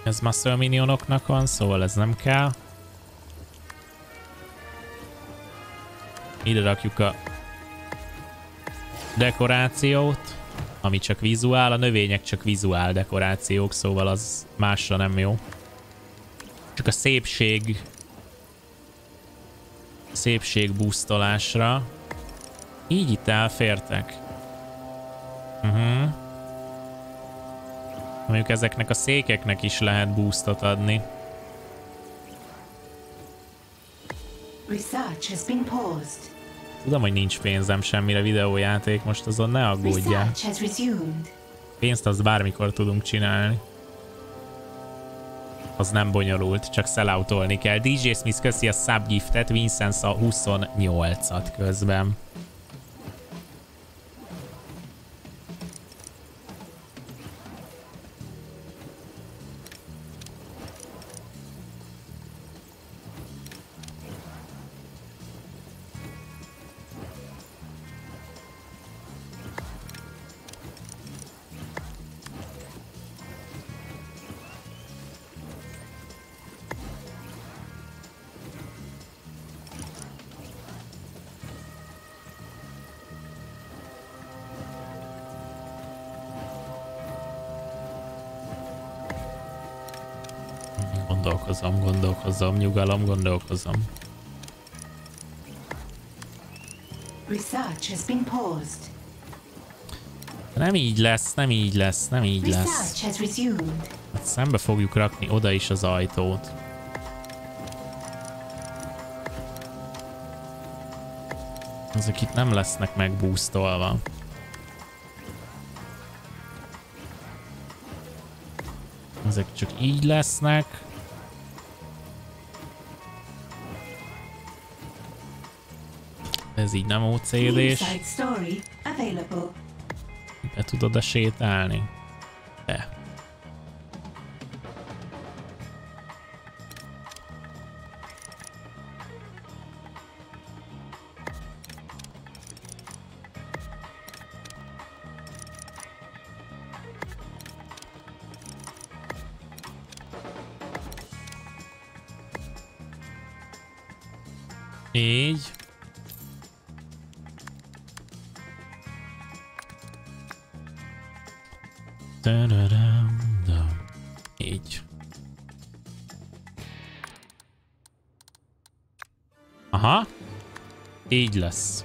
Ez muscle minionoknak van, szóval ez nem kell. Ide rakjuk a dekorációt, ami csak vizuál, a növények csak vizuál dekorációk, szóval az másra nem jó. Csak a szépség boostolásra. Így itt elfértek. Mondjuk ezeknek a székeknek is lehet boostot adni. Tudom, hogy nincs pénzem semmire videójáték, most azon ne aggódjál. Pénzt azt bármikor tudunk csinálni. Az nem bonyolult, csak selloutolni kell. DJ Smith köszi a subgiftet, Vincenza 28-at közben. Gondolkozom, nyugalom, gondolkozom. Nem így lesz, nem így lesz, nem így lesz. Hát szembe fogjuk rakni oda is az ajtót. Ezek itt nem lesznek megboostolva. Ezek csak így lesznek. Ez így nem OCD-s. Be tudod a sétálni? De. Így. Így. Aha. Így lesz.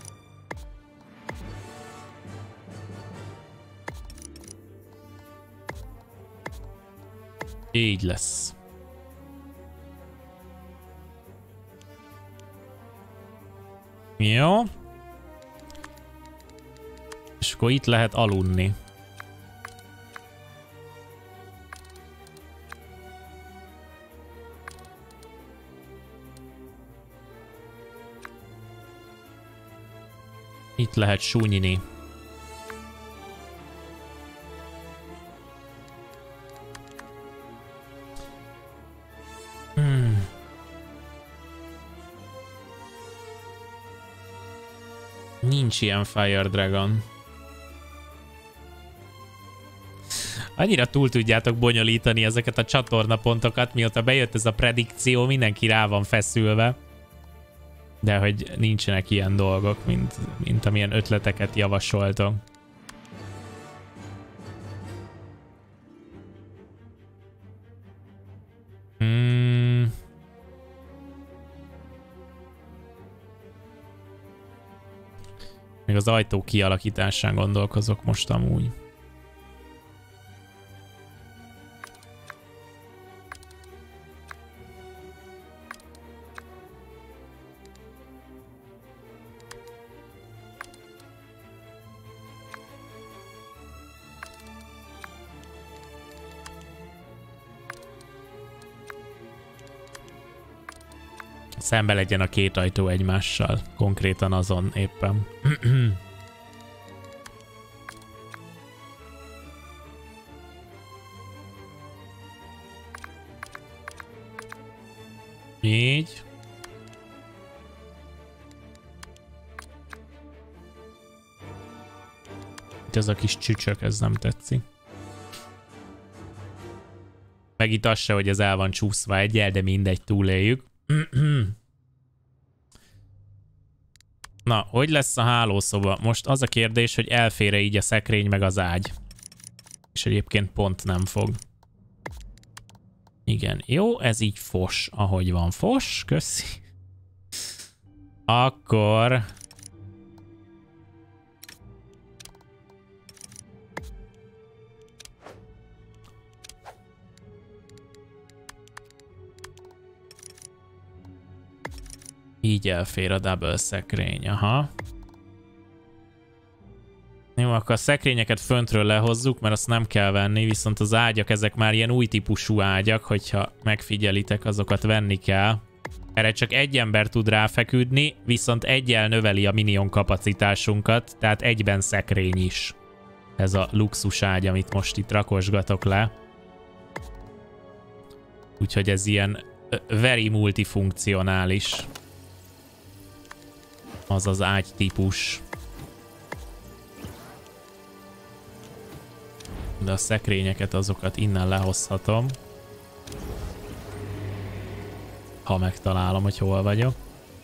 Így lesz. Jó. És akkor itt lehet aludni. Itt lehet súnyini. Nincs ilyen Fire Dragon. Annyira túl tudjátok bonyolítani ezeket a csatornapontokat, mióta bejött ez a predikció, mindenki rá van feszülve. De hogy nincsenek ilyen dolgok, mint amilyen ötleteket javasoltok. Még az ajtó kialakításán gondolkozok most amúgy. Szembe legyen a két ajtó egymással. Konkrétan azon éppen. Így. Itt ez a kis csücsök, ez nem tetszik. Meg itt az se, hogy ez el van csúszva egyel, de mindegy, túléljük. Na, hogy lesz a hálószoba? Most az a kérdés, hogy elfér-e így a szekrény meg az ágy. És egyébként pont nem fog. Igen, jó, ez így fos, ahogy van. Fos, köszi. Akkor... így elfér a double szekrény, aha. Jó, akkor a szekrényeket föntről lehozzuk, mert azt nem kell venni, viszont az ágyak, ezek már ilyen új típusú ágyak, hogyha megfigyelitek, azokat venni kell. Erre csak egy ember tud ráfeküdni, viszont egyel növeli a minion kapacitásunkat, tehát egyben szekrény is. Ez a luxus ágy, amit most itt rakosgatok le. Úgyhogy ez ilyen very multifunkcionális. Az az ágy típus. De a szekrényeket, azokat innen lehozhatom. Ha megtalálom, hogy hol vagyok.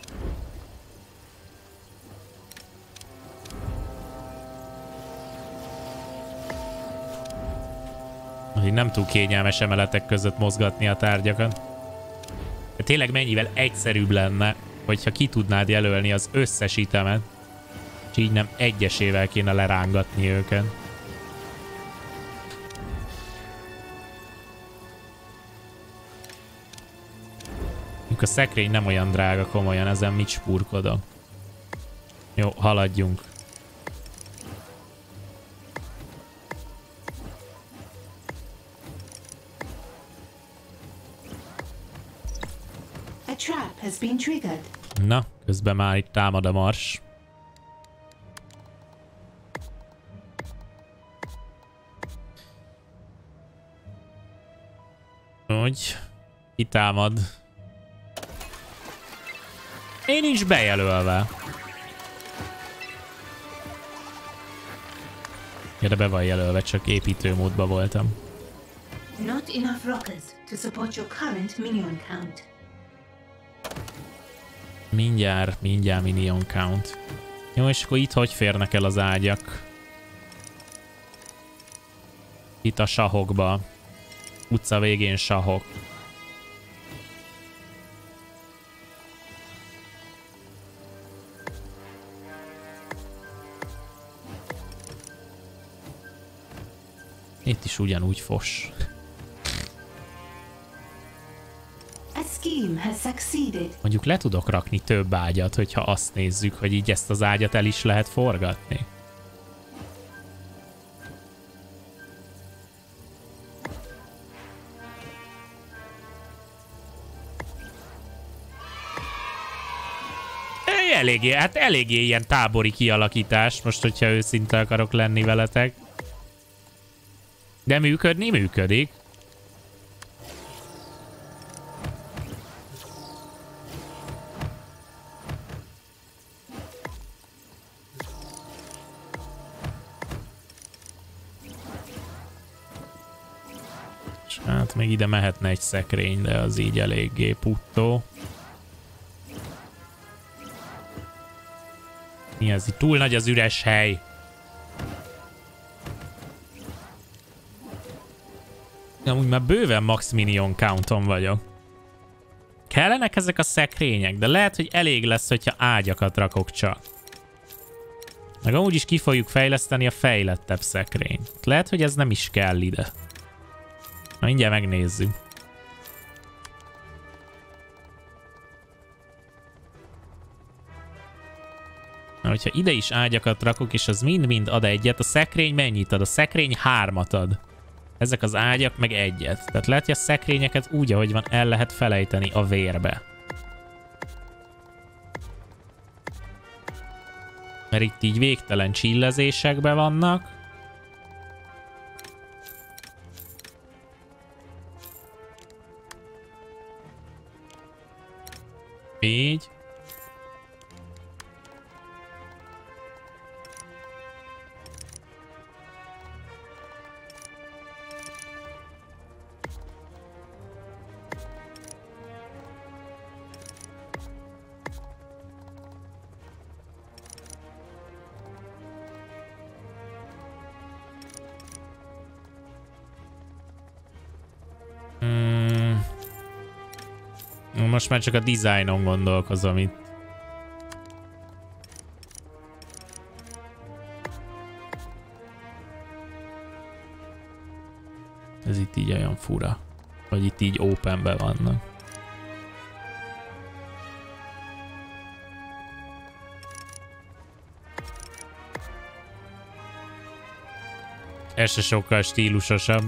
Így nem túl kényelmes emeletek között mozgatni a tárgyakat. De tényleg mennyivel egyszerűbb lenne, hogyha ki tudnád jelölni az összes itemet, és így nem egyesével kéne lerángatni őket. A szekrény nem olyan drága, komolyan, ezen mit spurkodok. Jó, haladjunk. A trap has been triggered. Na, közben már itt támad a mars. Úgy, kitámad. Én nincs bejelölve. Ja, de be van jelölve, csak építőmódban voltam. Not enough rockers to support your current minion count. Mindjárt minion count. Jó, és akkor itt hogy férnek el az ágyak? Itt a sahokba. Utca végén sahok. Itt is ugyanúgy fos. A scheme has succeeded. Mondjuk le tudok rakni több ágyat, hogyha azt nézzük, hogy így ezt az ágyat el is lehet forgatni. Eléggé ilyen tábori kialakítás, most hogyha őszinte akarok lenni veletek. De működni működik. És hát még ide mehetne egy szekrény, de az így eléggé puttó. Mi ez? Itt túl nagy az üres hely. Amúgy már bőven max minion counton vagyok. Kellenek ezek a szekrények, de lehet, hogy elég lesz, hogyha ágyakat rakok csak. Meg amúgy is ki fogjuk fejleszteni a fejlettebb szekrényt. Lehet, hogy ez nem is kell ide. Na, mindjárt megnézzük. Na, hogyha ide is ágyakat rakok, és az mind-mind ad egyet, a szekrény mennyit ad? A szekrény 3-at ad. Ezek az ágyak meg 1-et. Tehát lehet, hogy a szekrényeket úgy, ahogy van, el lehet felejteni a vérbe. Mert itt így végtelen csillezésekben vannak. Így. Most már csak a dizájnon gondolkozom itt. Ez itt így olyan fura. Vagy itt így openben vannak. Ez se sokkal stílusosabb.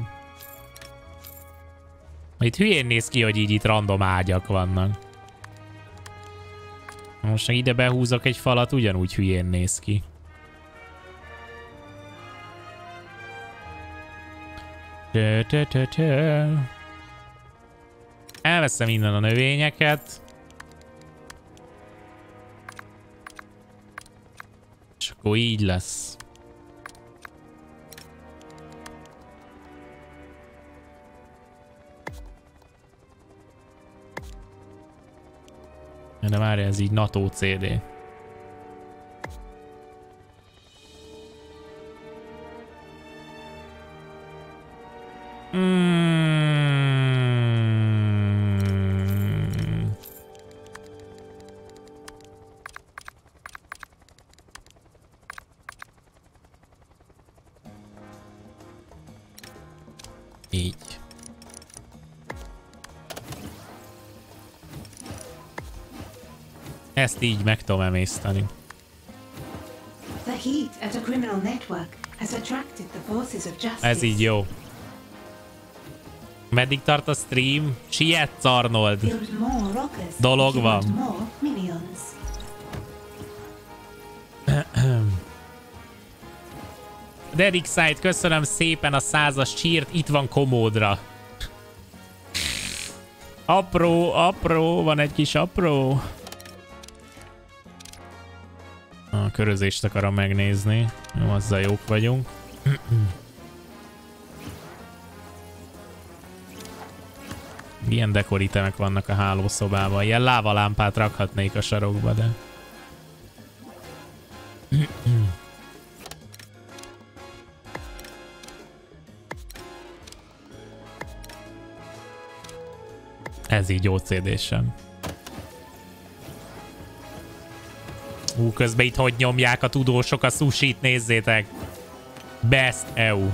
Itt hülyén néz ki, hogy így itt random ágyak vannak. Most ide behúzok egy falat, ugyanúgy hülyén néz ki. Elveszem innen a növényeket. És akkor így lesz. De már ez így NATO CD. Így. Ezt így meg tudom emészteni. The heat at a criminal network has attracted the forces of justice. Ez így jó. Meddig tart a stream? Sietsz, Arnold! Build more rockers. Dolog You van. want more minions. Derek Side, köszönöm szépen a 100-as cheert, itt van komódra. Apró, van egy kis apró. A körözést akarom megnézni. Jó, azzal jók vagyunk. Ilyen dekoritemek vannak a hálószobában. Ilyen lávalámpát rakhatnék a sarokba, de... Ez így OCD-sem. Közben itt hogy nyomják a tudósok a sushit, nézzétek! Best EU.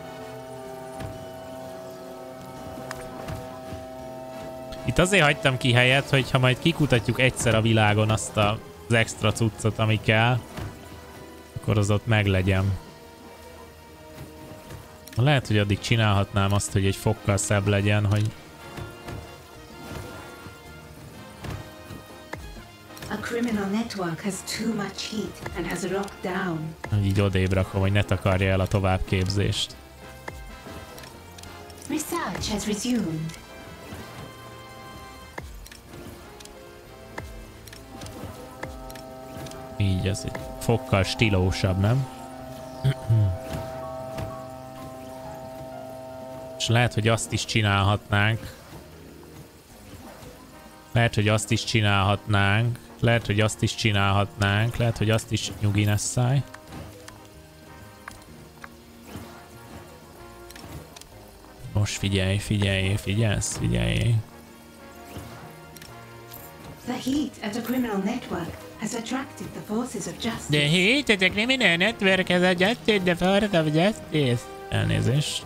Itt azért hagytam ki helyet, hogy ha majd kikutatjuk egyszer a világon azt az extra cuccot, ami kell, akkor az ott meglegyen. Lehet, hogy addig csinálhatnám azt, hogy egy fokkal szebb legyen, hogy... A criminal network has too much heat and has locked down. Hogy így odébb rakom, hogy ne takarja el a továbbképzést. Research has resumed. Így ez egy fokkal stílósabb, nem? És lehet, hogy azt is csinálhatnánk. Lehet, hogy azt is csinálhatnánk. Lehet, hogy azt is csinálhatnánk. Lehet, hogy azt is nyugi nesszáj. Most figyelj, figyelj, figyelsz, figyelj. The heat at a criminal network has attracted the forces of justice. The heat at a criminal network has attracted the forces of justice. Elnézést.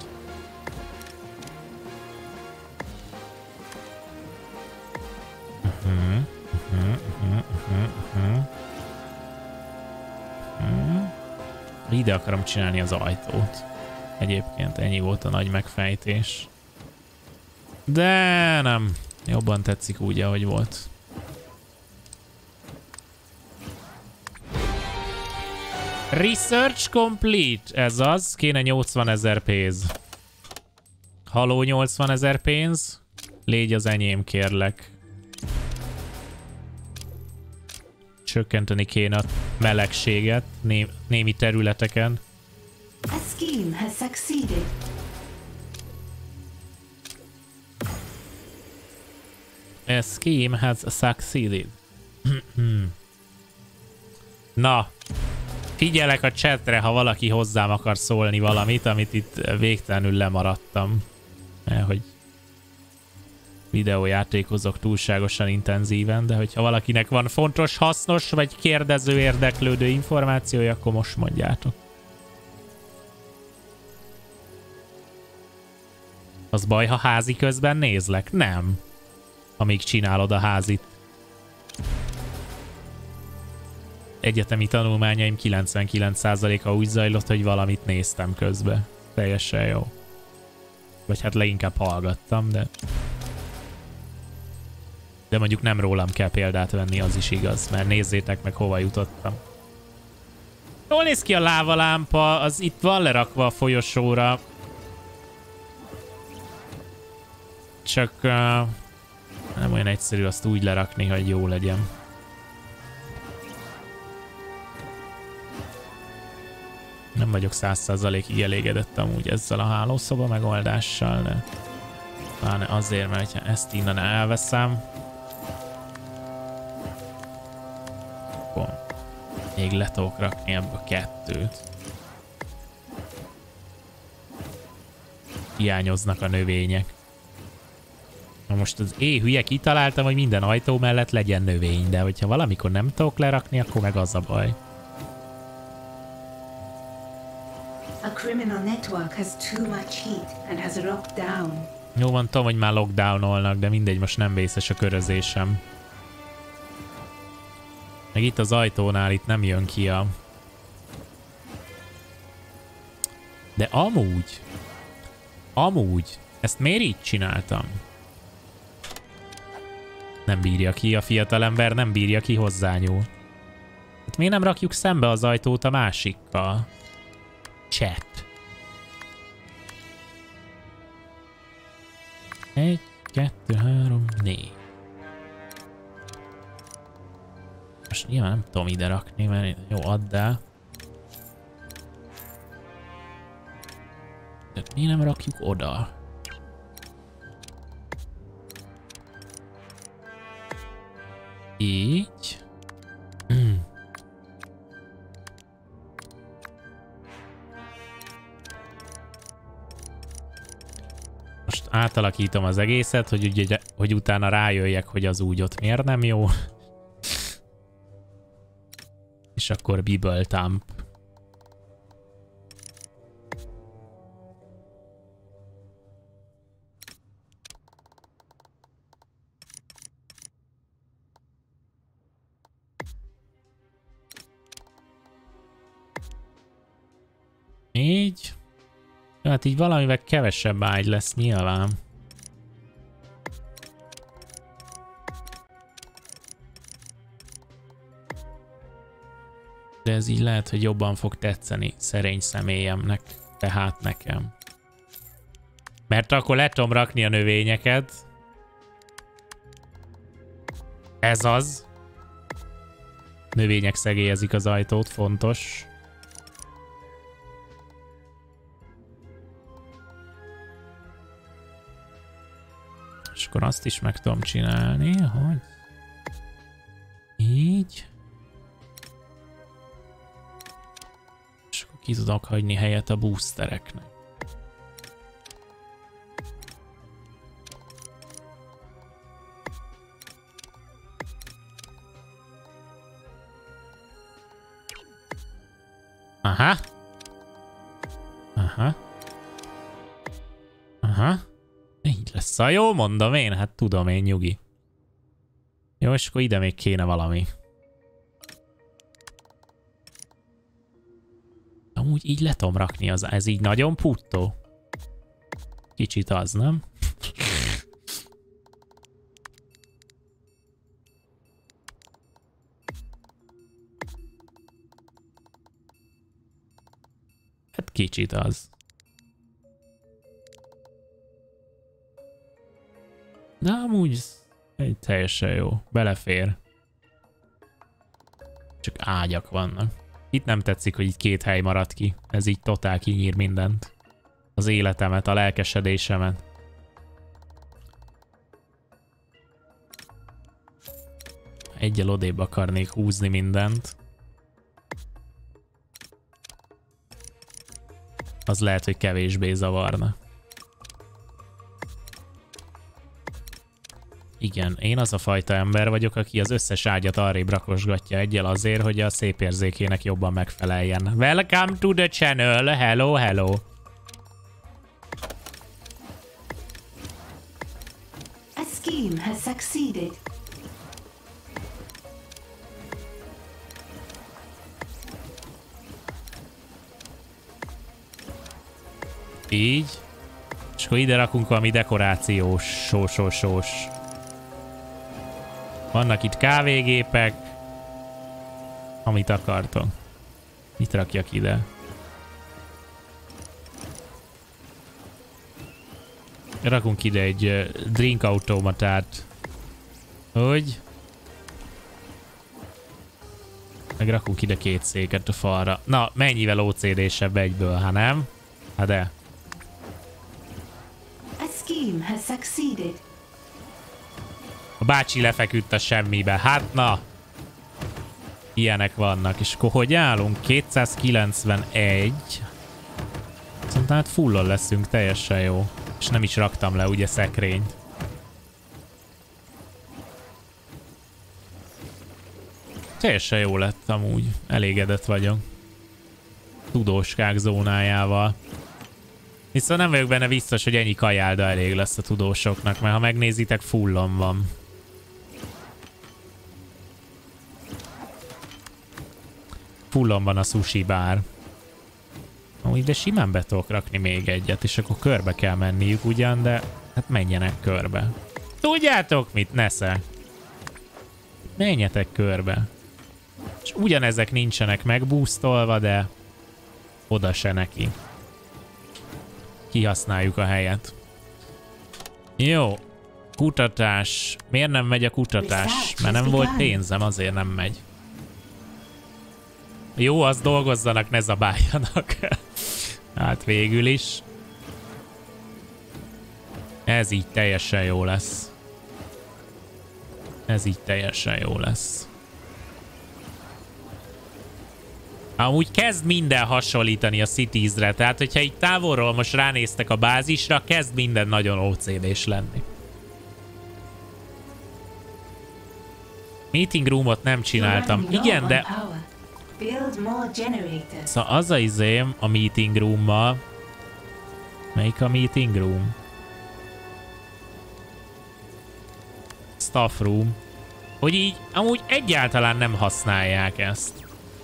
Ide akarom csinálni az ajtót. Egyébként ennyi volt a nagy megfejtés. De nem. Jobban tetszik úgy, ahogy volt. Research complete. Ez az. Kéne 80 000 pénz. Haló 80 000 pénz. Légy az enyém, kérlek. Csökkenteni kéne a melegséget némi területeken. A scheme has succeeded. A scheme has succeeded. Na, figyelek a chatre, ha valaki hozzám akar szólni valamit, amit itt végtelenül lemaradtam. Hogy videójátékozok túlságosan intenzíven, de hogyha valakinek van fontos, hasznos vagy kérdező, érdeklődő információja, akkor most mondjátok. Az baj, ha házi közben nézlek? Nem. Amíg csinálod a házit. Egyetemi tanulmányaim 99%-a úgy zajlott, hogy valamit néztem közben. Teljesen jó. Vagy hát leginkább hallgattam, de mondjuk nem rólam kell példát venni, az is igaz, mert nézzétek meg, hova jutottam. Jól néz ki a lávalámpa, az itt van lerakva a folyosóra. Csak nem olyan egyszerű azt úgy lerakni, hogy jó legyen. Nem vagyok 100%-ig elégedett amúgy ezzel a hálószoba megoldással, de pláne azért, mert ha ezt innen elveszem, akkor még le tudok rakni ebből 2-t. Hiányoznak a növények. Na most az hülye kitaláltam, hogy minden ajtó mellett legyen növény, de hogyha valamikor nem tudok lerakni, akkor meg az a baj. A criminal network has too much heat and has locked down. Jó van, tudom, hogy már lockdownolnak, de mindegy, most nem vészes a körözésem. Meg itt az ajtónál itt nem jön ki a... De amúgy, ezt miért így csináltam? Nem bírja ki, a fiatalember nem bírja ki hozzányúl. Hát miért nem rakjuk szembe az ajtót a másikkal? Chat. 1, 2, 3, 4. Most nyilván nem tudom ide rakni, mert jó, add el. De miért nem rakjuk oda? Így. Most átalakítom az egészet, hogy utána rájöjjek, hogy az úgy ott miért nem jó. És akkor Bibble Thump. Így. Hát így valamivel kevesebb ágy lesz nyilván. De ez így lehet, hogy jobban fog tetszeni szerény személyemnek, tehát nekem. Mert akkor le tudom rakni a növényeket. Ez az. Növények szegélyezik az ajtót, fontos. És akkor azt is meg tudom csinálni, hogy így. És akkor ki tudok hagyni helyet a boostereknek. Aha. Aha. Aha. Így lesz a jó, mondom én, hát tudom én, nyugi. Jó, és akkor ide még kéne valami. Amúgy így le tudom rakni, ez így nagyon puttó. Kicsit az, nem? Hát kicsit az. De amúgy teljesen jó. Belefér. Csak ágyak vannak. Itt nem tetszik, hogy így 2 hely maradt ki. Ez így totál kinyír mindent. Az életemet, a lelkesedésemet. Egyel odébb akarnék húzni mindent. Az lehet, hogy kevésbé zavarna. Igen, én az a fajta ember vagyok, aki az összes ágyat arrébb rakosgatja egyel azért, hogy a szép érzékének jobban megfeleljen. Welcome to the channel! Hello, hello! A scheme has succeeded. Így. És akkor ide rakunk valami dekorációs, sós. Vannak itt kávégépek. Amit akartok. Mit rakjak ide? Rakunk ide egy drink automatát. Hogy? Meg rakunk ide 2 széket a falra. Na, mennyivel OCD-sebb egyből, ha nem? Hát de. A scheme has succeeded. A bácsi lefeküdt a semmibe. Hát na! Ilyenek vannak. És akkor hogy állunk? 291. Szerintem hát fullon leszünk, teljesen jó. És nem is raktam le ugye szekrényt. Teljesen jó lett amúgy. Elégedett vagyok. Tudóskák zónájával. Viszont nem vagyok benne biztos, hogy ennyi kajálda elég lesz a tudósoknak, mert ha megnézitek, fullon van. Fullon van a sushi bár. Amúgy de simán be tudok rakni még egyet, és akkor körbe kell menniük ugyan, de hát menjenek körbe. Tudjátok mit, nesze? Menjetek körbe. És ugyanezek nincsenek megboostolva, de oda se neki. Kihasználjuk a helyet. Jó. Kutatás. Miért nem megy a kutatás? Mert nem volt pénzem, azért nem megy. Jó, azt dolgozzanak, ne zabáljanak. Hát végül is. Ez így teljesen jó lesz. Ez így teljesen jó lesz. Amúgy kezd minden hasonlítani a Cities-re, tehát hogyha így távolról most ránéztek a bázisra, kezd minden nagyon OCD-s lenni. Meeting roomot nem csináltam. Igen, de... Szóval az a izém a meeting roommal. Melyik a meeting room? Staff room. Hogy így amúgy egyáltalán nem használják ezt.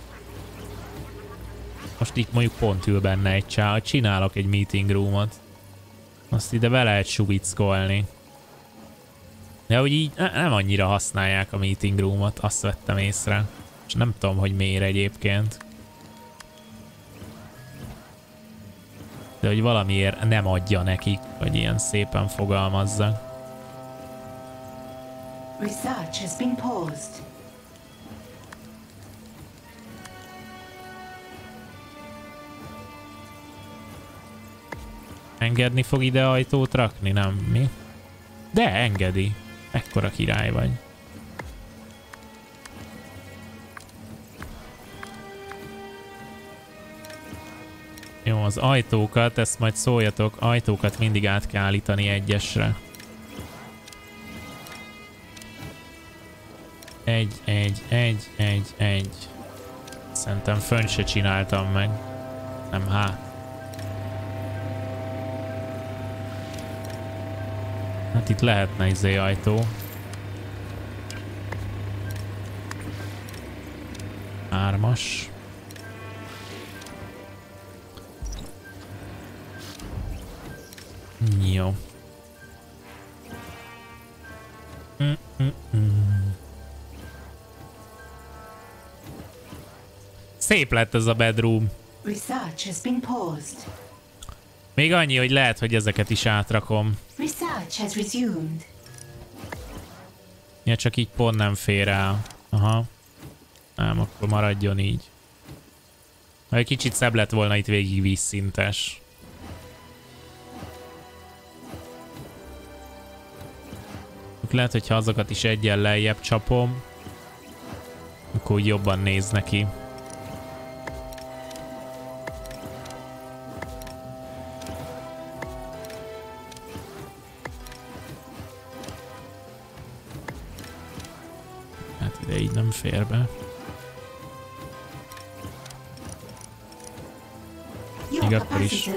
Most itt mondjuk pont ül benne egy csá, csinálok egy meeting roomot. Azt ide be lehet subickolni. De hogy így nem annyira használják a meeting roomot, azt vettem észre. És nem tudom, hogy miért egyébként. De hogy valamiért nem adja nekik, hogy ilyen szépen fogalmazza. Research has been paused. Engedni fog ide ajtót rakni, nem? Mi? De engedi. Ekkora király vagy. Jó, az ajtókat, ezt majd szóljatok, ajtókat mindig át kell állítani egyesre. Egy. Szerintem fönn se csináltam meg. Nem, hát. Hát itt lehetne izé ajtó. 3-as. Jó. Szép lett ez a bedroom. Research has been paused. Még annyi, hogy lehet, hogy ezeket is átrakom. Research has resumed. Ja, csak így pont nem fér el. Aha. Nem, akkor maradjon így. Ha egy kicsit szebb lett volna itt végig vízszintes. Lehet, hogyha azokat is egyen lejjebb csapom, akkor úgy jobban néz neki. De így nem fér be. Még akkor is.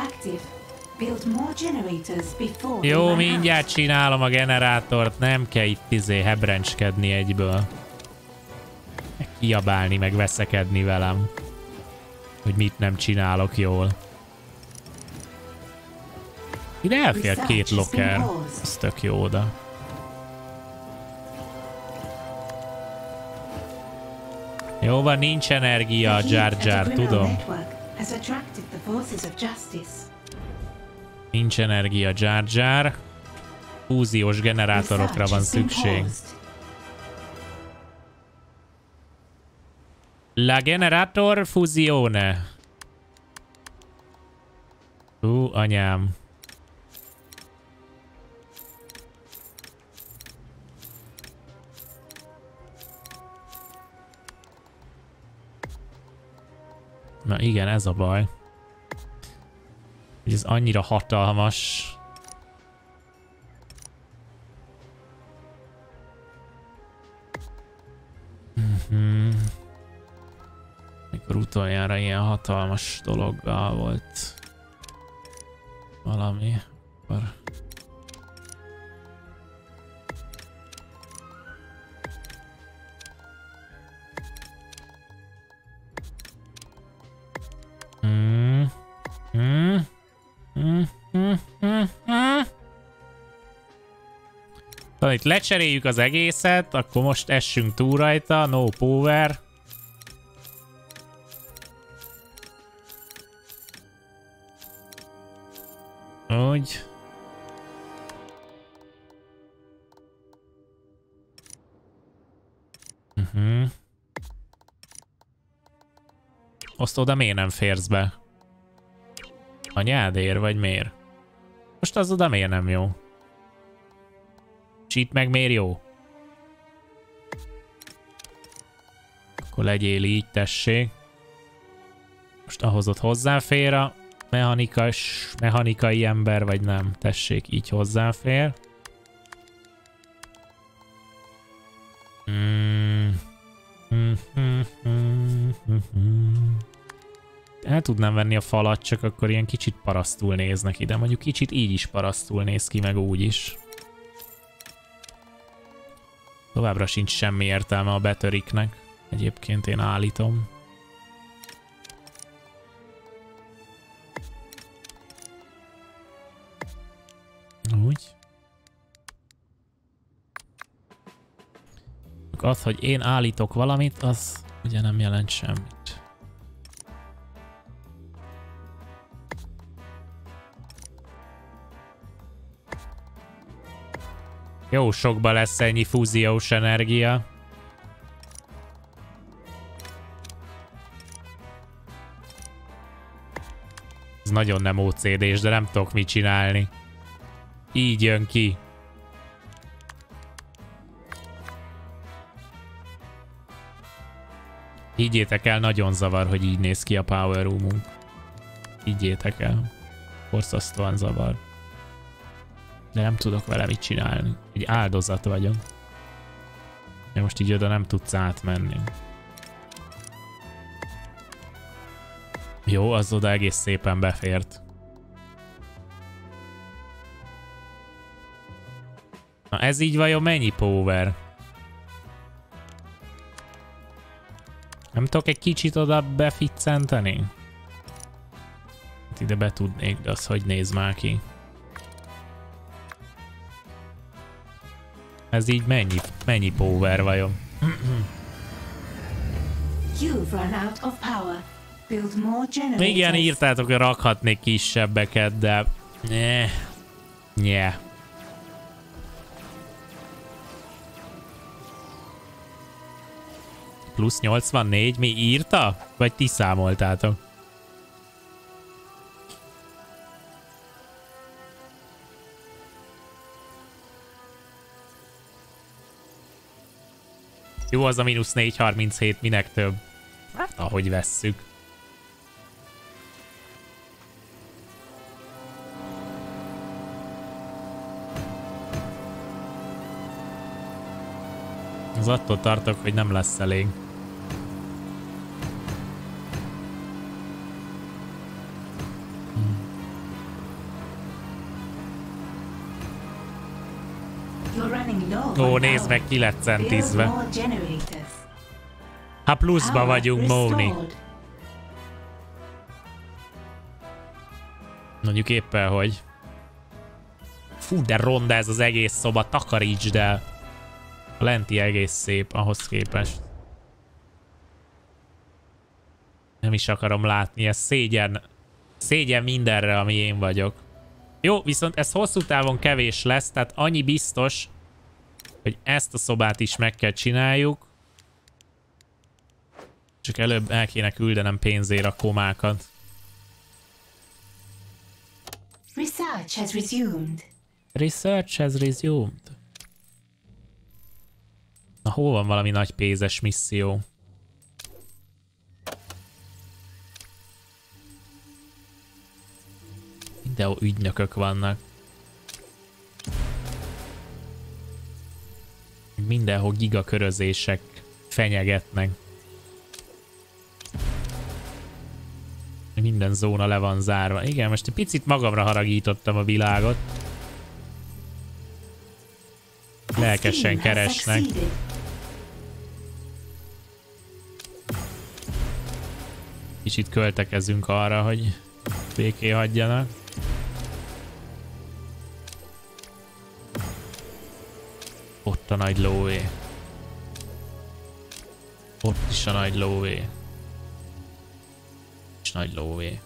Jó, mindjárt csinálom a generátort, nem kell itt hebrencskedni egyből. Meg kiabálni, meg veszekedni velem. Hogy mit nem csinálok jól. Ide elfér 2 locker. Ez tök jó oda. Jó van, nincs energia, Jar Jar, tudom. Nincs energia, Jar Jar. Fúziós generátorokra van szükség. La generator fusione. Anyám. Na igen, ez a baj. Ez annyira hatalmas. Mikor utoljára ilyen hatalmas dologgal volt valami, akkor... Tehát itt lecseréljük az egészet, akkor most essünk túl rajta, no power. Úgy. Azt oda miért nem férsz be? Anyádér, vagy miért? Most az oda miért nem jó? És itt meg miért jó? Akkor legyél így, tessék. Most ahhoz ott hozzáfér a mechanikai ember, vagy nem? Tessék, így hozzáfér. El tudnám venni a falat, csak akkor ilyen kicsit parasztul néznek ide. Mondjuk kicsit így is parasztul néz ki, meg úgy is. Továbbra sincs semmi értelme a betöriknek. Egyébként én állítom. Úgy. Az, hogy én állítok valamit, az ugye nem jelent semmit. Jó sokba lesz ennyi fúziós energia. Ez nagyon nem OCD-s, de nem tudok mit csinálni. Így jön ki. Higgyétek el, nagyon zavar, hogy így néz ki a Power Room-unk. Higgyétek el. Borzasztóan zavar. De nem tudok vele mit csinálni. Egy áldozat vagyok. De most így oda nem tudsz átmenni. Jó, az oda egész szépen befért. Na ez így vajon mennyi power? Nem tudok egy kicsit oda beficcenteni? Hát ide be tudnék, de az hogy néz már ki? Ez így mennyi power vajon? Igen, írtátok, hogy rakhatnék kisebbeket, de... Nye. Plusz 84? Mi írta? Vagy ti számoltátok? Jó, az a mínusz 437, minek több? Hát, ahogy vesszük. Az attól tartok, hogy nem lesz elég. Ó, nézd meg, ki lett centízve. Ha pluszba vagyunk, Móni. Mondjuk éppen, hogy... Fú, de ronda ez az egész szoba, takarítsd el. A lenti egész szép, ahhoz képest. Nem is akarom látni, ez szégyen. Szégyen mindenre, ami én vagyok. Jó, viszont ez hosszú távon kevés lesz, tehát annyi biztos, hogy ezt a szobát is meg kell csináljuk. Csak előbb el kéne küldenem pénzért a komákat. Research has resumed. Research has resumed. Na, hol van valami nagy pénzes misszió? Mindenhol ügynökök vannak. Mindenhol gigakörözések fenyegetnek. Minden zóna le van zárva. Igen, most egy picit magamra haragítottam a világot. Lelkesen keresnek. Kicsit költekezünk arra, hogy béké hagyjanak. Ott a nagy lóvé. Ott is a nagy lóvé. És nagy lóvé.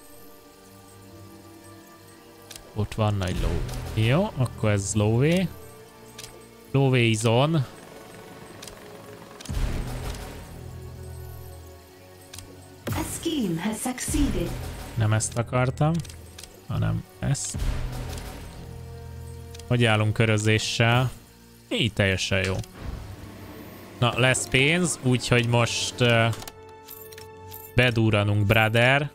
Ott van nagy lóvé. Jó, akkor ez lóvé. Lóvé is on. A scheme has succeeded. Nem ezt akartam, hanem ezt. Hogy állunk körözéssel? Így teljesen jó. Na, lesz pénz, úgyhogy most bedúranunk, brother.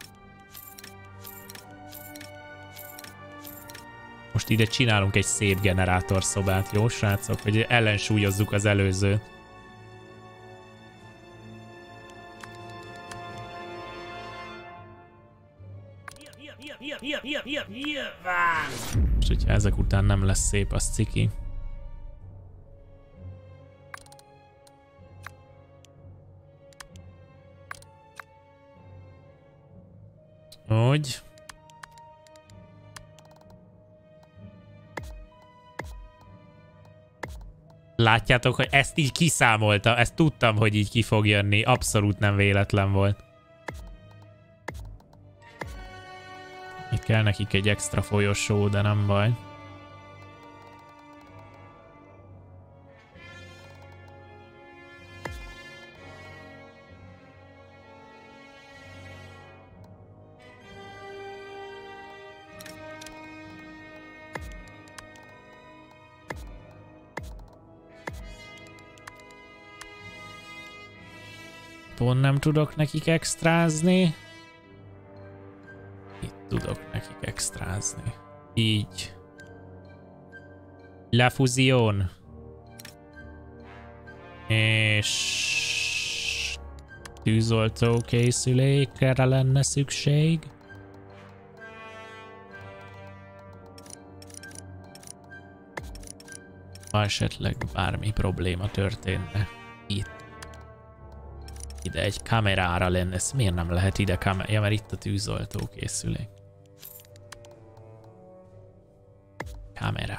Most ide csinálunk egy szép generátorszobát, jó srácok? Hogy ellensúlyozzuk az előzőt. És hogyha ezek után nem lesz szép, az ciki. Úgy. Látjátok, hogy ezt így kiszámolta. Ezt tudtam, hogy így ki fog jönni. Abszolút nem véletlen volt. Itt kell nekik egy extra folyosó, de nem baj. Pont nem tudok nekik extrázni. Itt tudok nekik extrázni. Így. La fusion. És tűzoltó készülékre lenne szükség. Ha esetleg bármi probléma történne itt. Ide egy kamerára lenne, ez miért nem lehet ide kamera? Ja, mert itt a tűzoltó készülék. Kamera.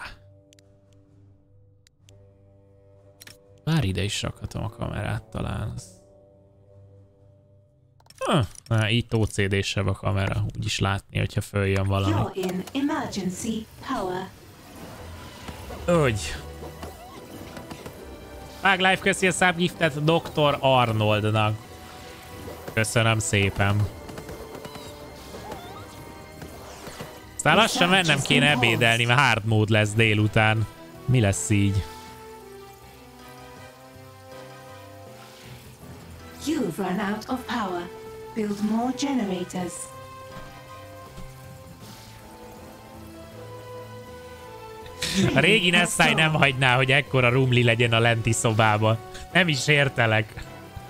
Már ide is rakhatom a kamerát talán. Na, itt OCD-sebb a kamera, úgyis látni, hogyha följön valami. Úgy. Maglife köszi a subgiftet Dr. Arnoldnak. Köszönöm szépen. Aztán lassan mennem kéne ebédelni, mert hard mód lesz délután. Mi lesz így? You've run out of power. Build more generators. A régi Nessai nem hagyná, hogy ekkora rumli legyen a lenti szobában. Nem is értelek.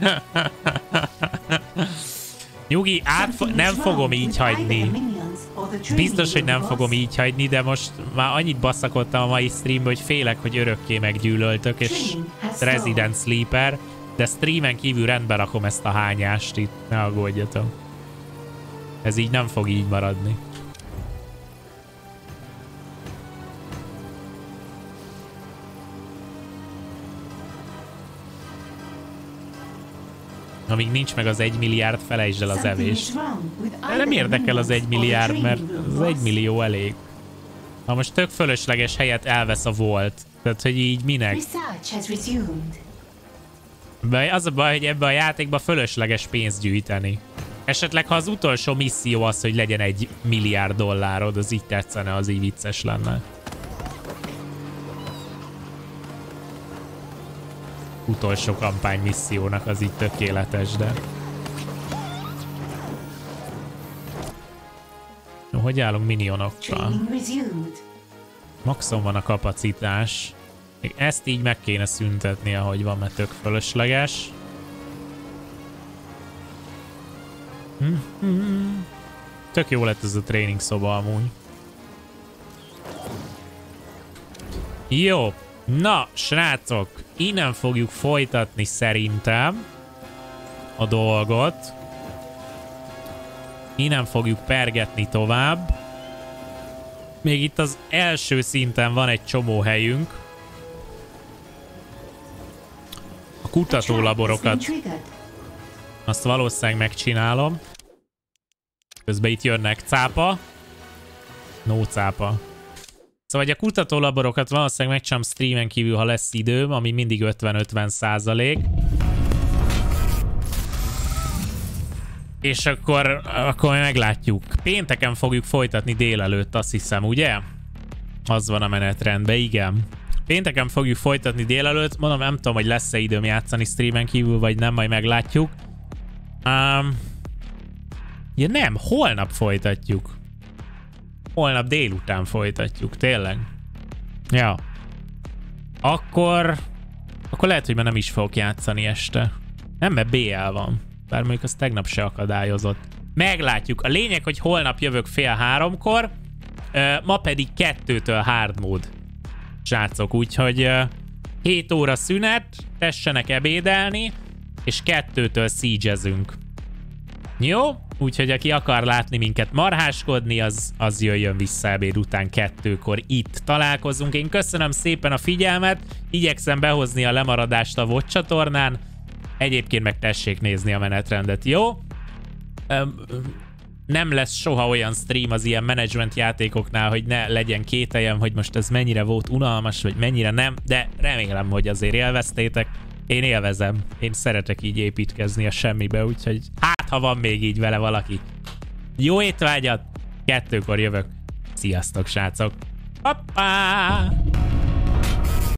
Nyugi, nem fogom így hagyni. Biztos, hogy nem fogom így hagyni, de most már annyit basszakodtam a mai streamben, hogy félek, hogy örökké meggyűlöltök, és Resident Sleeper, de streamen kívül rendbe rakom ezt a hányást itt, ne aggódjatok. Ez így nem fog így maradni. Amíg nincs meg az 1 milliárd, felejtsd el az evést. De nem érdekel az 1 milliárd, mert az 1 millió elég. Ha most tök fölösleges helyet elvesz a volt. Tehát, hogy így minek? Az a baj, hogy ebben a játékban fölösleges pénzt gyűjteni. Esetleg, ha az utolsó misszió az, hogy legyen 1 milliárd dollárod, az így tetszene, az így vicces lenne. Utolsó kampány missziónak az így tökéletes, de... Jó, hogy állunk minionokkal? Maxon van a kapacitás. Még ezt így meg kéne szüntetni, ahogy van, mert tök fölösleges. Tök jó lett ez a tréning szoba amúgy. Jó. Na, srácok, innen fogjuk folytatni szerintem a dolgot. Innen fogjuk pergetni tovább. Még itt az első szinten van egy csomó helyünk. A kutatólaborokat azt valószínűleg megcsinálom. Közben itt jönnek cápa. No cápa. Szóval a kutatólaborokat valószínűleg megcsinálom streamen kívül, ha lesz időm, ami mindig 50-50%. És akkor meglátjuk. Pénteken fogjuk folytatni délelőtt, azt hiszem, ugye? Az van a menetrendben, igen. Pénteken fogjuk folytatni délelőtt. Mondom, nem tudom, hogy lesz-e időm játszani streamen kívül, vagy nem, majd meglátjuk. Ja nem, holnap folytatjuk. Holnap délután folytatjuk, tényleg. Ja. Akkor lehet, hogy már nem is fogok játszani este. Nem, mert BL van. Bár mondjuk az tegnap se akadályozott. Meglátjuk. A lényeg, hogy holnap jövök 2:30-kor, ma pedig 2-től hard mode. Srácok, úgyhogy 7 óra szünet, tessenek ebédelni, és 2-től siege-ezünk. Jó? Úgyhogy aki akar látni minket marháskodni, az jöjjön vissza ebéd után 2-kor itt találkozunk. Én köszönöm szépen a figyelmet, igyekszem behozni a lemaradást a VOD csatornán, egyébként meg tessék nézni a menetrendet, jó? Nem lesz soha olyan stream az ilyen management játékoknál, hogy ne legyen kételjem, hogy most ez mennyire volt unalmas, vagy mennyire nem, de remélem, hogy azért élveztétek. Én élvezem. Én szeretek így építkezni a semmibe, úgyhogy hát, ha van még így vele valaki. Jó étvágyat! 2-kor jövök. Sziasztok, srácok! Hoppá!